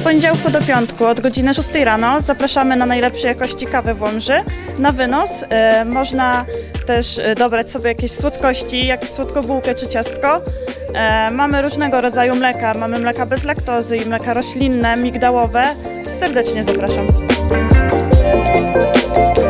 poniedziałku do piątku od godziny 6 rano zapraszamy na najlepszej jakości kawę w Łomży na wynos. Można też dobrać sobie jakieś słodkości, jak słodką bułkę czy ciastko. Mamy różnego rodzaju mleka. Mamy mleka bez laktozy i mleka roślinne, migdałowe. Serdecznie zapraszam.